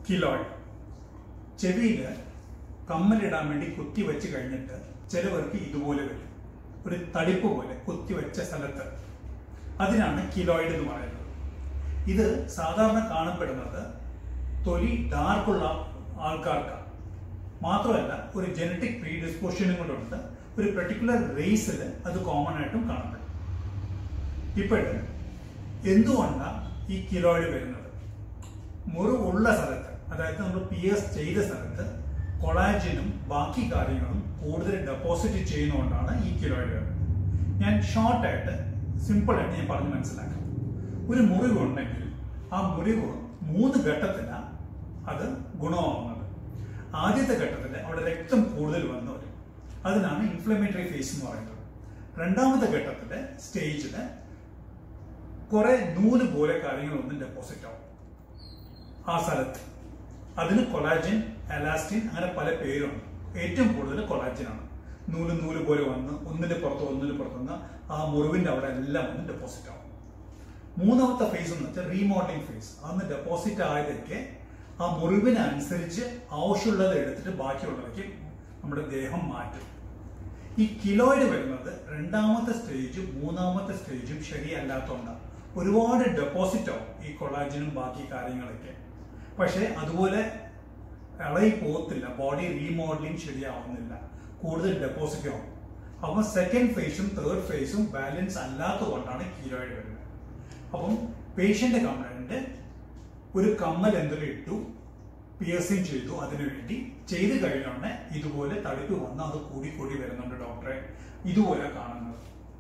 കിലോയിഡ്. ചെവിയിൽ കമ്മലിടാൻ വേണ്ടി കുത്തിവെച്ച് കഴിഞ്ഞിട്ട് ചിലവർക്ക് ഇതുപോലെ വരും, ഒരു തടിപ്പ് പോലെ കുത്തിവെച്ച സ്ഥലത്ത്. അതിനാണ് കിലോയിഡ് എന്ന് പറയുന്നത്. ഇത് സാധാരണ കാണപ്പെടുന്നത് തൊലി ഡാർക്കുള്ള ആൾക്കാർക്കാണ്. മാത്രമല്ല ഒരു ജനറ്റിക് പ്രീഡിസ്പോസിഷനും കൊണ്ടുണ്ട്. ഒരു പെർട്ടിക്കുലർ റേസിൽ അത് കോമൺ ആയിട്ടും കാണപ്പെടും. ഇപ്പോഴും എന്തുകൊണ്ടാണ് ഈ കിലോയിഡ് വരുന്നത്? മുറിവുള്ള സ്ഥലത്ത്, അതായത് നമ്മൾ പിയേഴ്സ് ചെയ്ത സ്ഥലത്ത് കൊളാജനും ബാക്കി കാര്യങ്ങളും കൂടുതൽ ഡെപ്പോസിറ്റ് ചെയ്യുന്നതുകൊണ്ടാണ് ഈ കിലോയിഡ് വരുന്നത്. ഞാൻ ഷോർട്ടായിട്ട് സിമ്പിളായിട്ട് ഞാൻ പറഞ്ഞ് മനസ്സിലാക്കാം. ഒരു മുറിവ് ഉണ്ടെങ്കിൽ ആ മുറിവ് 3 ഘട്ടത്തിലാണ് അത് ഗുണമാവുന്നത്. ആദ്യത്തെ ഘട്ടത്തിൽ അവിടെ രക്തം കൂടുതൽ വന്നു വരും, അതിനാണ് ഇൻഫ്ലമേറ്ററി ഫേസ് എന്ന് പറയുന്നത്. രണ്ടാമത്തെ ഘട്ടത്തിലെ സ്റ്റേജിൽ കുറെ നൂല് പോലെ കാര്യങ്ങളൊന്നും ഡെപ്പോസിറ്റ് ആവും ആ സ്ഥലത്ത്. അതിന് കൊളാജൻ, എലാസ്റ്റിൻ, അങ്ങനെ പല പേരുണ്ട്. ഏറ്റവും കൂടുതൽ കൊളാജൻ ആണ്. നൂല് പോലെ വന്ന് ഒന്നിന്റെ പുറത്ത് ആ മുറിവിന്റെ അവിടെ എല്ലാം ഒന്ന് ഡെപ്പോസിറ്റ് ആവും. മൂന്നാമത്തെ ഫേസ് എന്ന് വെച്ചാൽ റീമോഡലിംഗ് ഫേസ്. അന്ന് ഡെപ്പോസിറ്റ് ആയതൊക്കെ ആ മുറിവിനനുസരിച്ച് ആവശ്യമുള്ളത് എടുത്തിട്ട് ബാക്കിയുള്ളതൊക്കെ നമ്മുടെ ദേഹം മാറ്റും. ഈ കിലോയിഡ് വരുന്നത് രണ്ടാമത്തെ സ്റ്റേജും മൂന്നാമത്തെ സ്റ്റേജും ശരിയല്ലാത്തതുകൊണ്ടാണ്. ഒരുപാട് ഡെപ്പോസിറ്റ് ആവും ഈ കൊളാജനും ബാക്കി കാര്യങ്ങളൊക്കെ. പക്ഷെ അതുപോലെ ഇളകി പോകത്തില്ല, ബോഡി റീമോഡലിംഗ് ശരിയാവുന്നില്ല, കൂടുതൽ ഡെപ്പോസിറ്റ് ആവും. അപ്പം സെക്കൻഡ് ഫേസും തേർഡ് ഫേസും ബാലൻസ് അല്ലാത്തതുകൊണ്ടാണ് കിലോയിഡ് വരുന്നത്. അപ്പം പേഷ്യന്റ് കംപ്ലൈന്റ് ഒരു കമ്മൽ എന്തെങ്കിലും ഇട്ടു, പിയേഴ്സിംഗ് ചെയ്തു, അതിനുവേണ്ടി ചെയ്ത് കഴിഞ്ഞോണ്ട് ഇതുപോലെ തടിപ്പ് വന്ന് അത് കൂടി വരുന്നുണ്ട് ഡോക്ടറെ, ഇതുപോലെ കാണുന്നത്.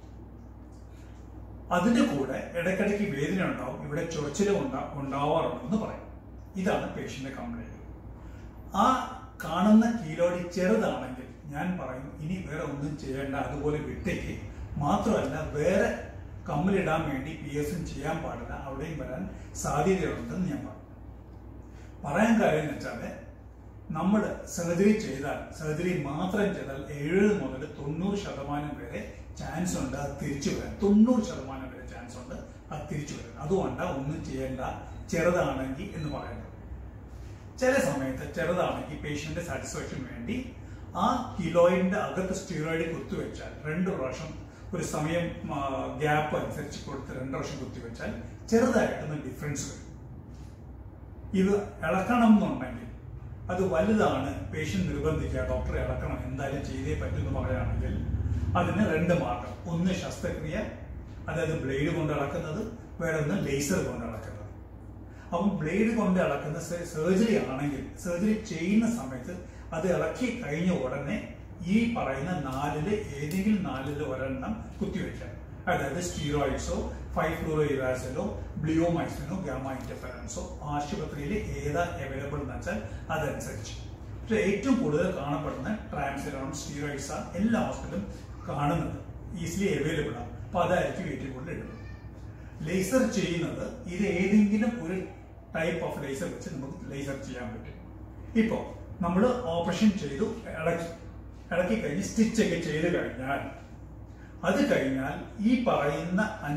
അതിന്റെ കൂടെ ഇടയ്ക്കിടയ്ക്ക് വേദന ഉണ്ടാവും, ഇവിടെ ചൊറിച്ചിലും ഉണ്ടാവാറുണ്ടെന്ന് പറയും. ഇതാണ് പേഷ്യന്റ് കംപ്ലൈന്റ്. ആ കാണുന്ന കിലോയിഡ് ചെറുതാണെങ്കിൽ ഞാൻ പറയും ഇനി വേറെ ഒന്നും ചെയ്യേണ്ട, അതുപോലെ വിട്ടേക്ക്. മാത്രമല്ല വേറെ കമ്മലിടാൻ വേണ്ടി പിയേഴ്സിംഗ് ചെയ്യാൻ പാടില്ല, അവിടെയും വരാൻ സാധ്യതയുണ്ടെന്ന് ഞാൻ പറയാൻ കാര്യം എന്ന് വെച്ചാൽ നമ്മൾ സർജറി മാത്രം ചെയ്താൽ 70 മുതൽ 90% വരെ ചാൻസ് ഉണ്ട് അത് തിരിച്ചു വരാൻ. 90% വരെ ചാൻസ് ഉണ്ട് അത് തിരിച്ചു വരാൻ. അതുകൊണ്ടാണ് ഒന്നും ചെയ്യേണ്ട ചെറുതാണെങ്കിൽ എന്ന് പറയുന്നത്. ചില സമയത്ത് ചെറുതാണെങ്കിൽ പേഷ്യന്റ് സാറ്റിസ്ഫാക്ഷന് വേണ്ടി ആ കിലോയിഡിന്റെ അകത്ത് സ്റ്റീറോയിഡ് കുത്തിവെച്ചാൽ 2 പ്രാവശ്യം ഒരു സമയം ഗ്യാപ്പ് അനുസരിച്ച് കൊടുത്ത് 2 പ്രാവശ്യം കുത്തിവെച്ചാൽ ചെറുതായിട്ടൊന്ന് ഡിഫറൻസ് വരും. ഇത് ഇളക്കണം എന്നുണ്ടെങ്കിൽ അത് വലുതാണ്, പേഷ്യന്റ് നിർബന്ധിക്കുക ഡോക്ടറെ ഇളക്കണം എന്തായാലും ചെയ്തേ പറ്റുമെന്ന് പറയുകയാണെങ്കിൽ അതിന് 2 മാർഗം. ഒന്ന് ശസ്ത്രക്രിയ, അതായത് ബ്ലേഡ് കൊണ്ട് ഇളക്കുന്നത്, വേറെ ഒന്ന് ലേസർ കൊണ്ട് ഇളക്കുന്നത്. അപ്പം ബ്ലേഡ് കൊണ്ട് ഇളക്കുന്ന സർജറി ആണെങ്കിൽ സർജറി ചെയ്യുന്ന സമയത്ത് അത് ഇളക്കി കഴിഞ്ഞ ഉടനെ ഈ പറയുന്ന 4-ൽ ഏതെങ്കിലും 4-ൽ ഒരെണ്ണം കുത്തിവെക്കാം. അതായത് സ്റ്റീറോയിഡ്സോ 5-ഫ്ലൂറോഇറാസിലോ ബ്ലിയോമൈസിനോ ഗാമ ഇന്റർഫെറൻസോ ആശുപത്രിയിൽ ഏതാ അവൈലബിൾ എന്ന് വെച്ചാൽ അതനുസരിച്ച്. പക്ഷെ ഏറ്റവും കൂടുതൽ കാണപ്പെടുന്ന ട്രാൻസിലോൺ സ്റ്റീറോയിഡ്സ് ആണ് എല്ലാ ഹോസ്പിറ്റലും കാണുന്നത്, ഈസിലി അവൈലബിൾ ആണ്. അപ്പൊ അതായിരിക്കും ഏറ്റവും കൂടുതൽ ഇടുന്നത്. ലേസർ ചെയ്യുന്നത് ഇത് ഏതെങ്കിലും ഒരു ടൈപ്പ് ഓഫ് ലേസർ വെച്ച് നമുക്ക് ലേസർ ചെയ്യാൻ പറ്റും. ഇപ്പോൾ നമ്മൾ ഓപ്പറേഷൻ ചെയ്തു ഇളക്കി കഴിഞ്ഞ് സ്റ്റിച്ചൊക്കെ ചെയ്ത് കഴിഞ്ഞാൽ അത് കഴിഞ്ഞാൽ ഈ പറയുന്ന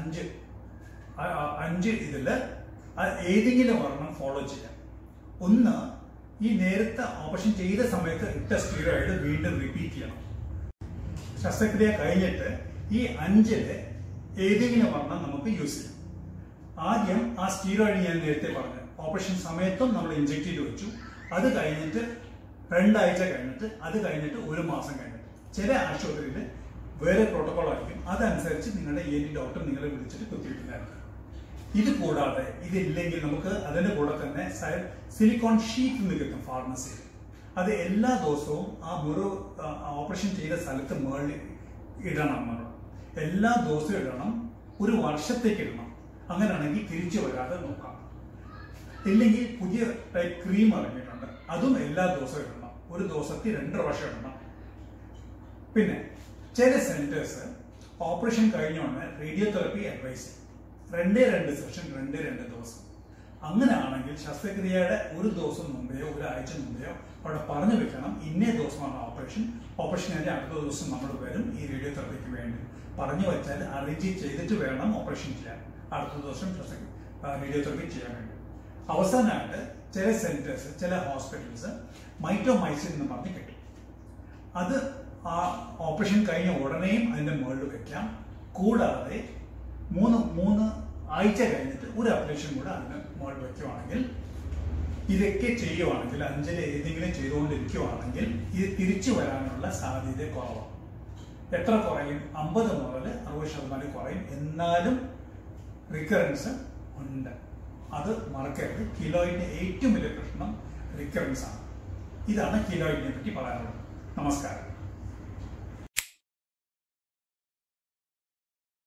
5 ഇതിൽ ഏതെങ്കിലും ഒരെണ്ണം ഫോളോ ചെയ്യാം. ഒന്ന്, ഈ നേരത്തെ ഓപ്പറേഷൻ ചെയ്ത സമയത്ത് ഇട്ട സ്റ്റീറോയിഡ് വീണ്ടും റിപ്പീറ്റ് ചെയ്യണം. ശസ്ത്രക്രിയ കഴിഞ്ഞിട്ട് ഈ 5-ൽ ഏതെങ്കിലും ഒരെണ്ണം നമുക്ക് യൂസ് ചെയ്യാം. ആദ്യം ആ സ്റ്റീറോയിഡ് ഞാൻ നേരത്തെ പറഞ്ഞു ഓപ്പറേഷൻ സമയത്തും നമ്മൾ ഇഞ്ചെക്ട് ചെയ്ത് വെച്ചു. അത് കഴിഞ്ഞിട്ട് 2 ആഴ്ച കഴിഞ്ഞിട്ട്, അത് കഴിഞ്ഞിട്ട് 1 മാസം കഴിഞ്ഞിട്ട്. ചില ആശുപത്രിയിൽ വേറെ പ്രോട്ടോകോൾ ആയിരിക്കും, അതനുസരിച്ച് നിങ്ങളുടെ ഡോക്ടർ നിങ്ങളെ വിളിച്ചിട്ട് കുത്തിവെക്കുന്നതായിരിക്കും. ഇത് കൂടാതെ ഇതില്ലെങ്കിൽ നമുക്ക് അതിന്റെ കൂടെ തന്നെ സിലിക്കോൺ ഷീറ്റ് എന്ന് കിട്ടും ഫാർമസിയിൽ. അത് എല്ലാ ദിവസവും ആ ഓപ്പറേഷൻ ചെയ്ത സ്ഥലത്ത് മുകളിൽ ഇടണം. എല്ലാ ദിവസവും ഇടണം, 1 വർഷത്തേക്ക് ഇടണം. അങ്ങനെയാണെങ്കിൽ തിരിച്ചു വരാതെ നോക്കാം. ഇല്ലെങ്കിൽ പുതിയ ടൈപ്പ് ക്രീം ഇറങ്ങിയിട്ടുണ്ട്, അതും എല്ലാ ദിവസവും ഇടണം. 1 ദിവസത്തിൽ 2 പ്രാവശ്യം ഇടണം. പിന്നെ ചില സെന്റേഴ്സ് ഓപ്പറേഷൻ കഴിഞ്ഞോണ്ട് റേഡിയോതെറപ്പി അഡ്വൈസ് ചെയ്യും. 2 സെഷൻ 2 ദിവസം. അങ്ങനെയാണെങ്കിൽ ശസ്ത്രക്രിയയുടെ 1 ദിവസം മുമ്പെയോ 1 ആഴ്ച മുമ്പെയോ അവിടെ പറഞ്ഞു വെക്കണം ഇന്നേ ദിവസമാണ് ഓപ്പറേഷൻ കഴിഞ്ഞ് അടുത്ത ദിവസം നമ്മൾ വരും ഈ റേഡിയോതെറപ്പിക്ക് വേണ്ടി പറഞ്ഞു വെച്ചാൽ അറേഞ്ച് ചെയ്തിട്ട് വേണം ഓപ്പറേഷൻ ചെയ്യാൻ, അടുത്ത ദിവസം റേഡിയോതെറപ്പി ചെയ്യാൻ വേണ്ടി. അവസാനമായിട്ട് ചില സെന്റേഴ്സ്, ചില ഹോസ്പിറ്റൽസ് മൈറ്റോമൈസിൻ എന്ന് പറഞ്ഞ് കിട്ടും. അത് ആ ഓപ്പറേഷൻ കഴിഞ്ഞ ഉടനെയും അതിന്റെ മുകളിൽ വെക്കാം. കൂടാതെ മൂന്ന് ആഴ്ച കഴിഞ്ഞിട്ട് ഒരു അപ്ലിക്കേഷൻ കൂടെ അതിന് മുകളിൽ വെക്കുവാണെങ്കിൽ, ഇതൊക്കെ ചെയ്യുവാണെങ്കിൽ, 5-ൽ ഏതെങ്കിലും ചെയ്തുകൊണ്ടിരിക്കുവാണെങ്കിൽ ഇത് തിരിച്ചു വരാനുള്ള സാധ്യത കുറവാണ്. എത്ര കുറയും? 50 മുതൽ 60% കുറയും. എന്നാലും റിക്കറൻസ് ഉണ്ട്. അത് മറക്കരുത്. കീലോയിഡിന്റെ ഏറ്റവും വലിയ പ്രശ്നം റിക്കറൻസ് ആണ്. ഇതാണ് കീലോയിഡിനെ പറ്റി പറയാനുള്ളത്. നമസ്കാരം.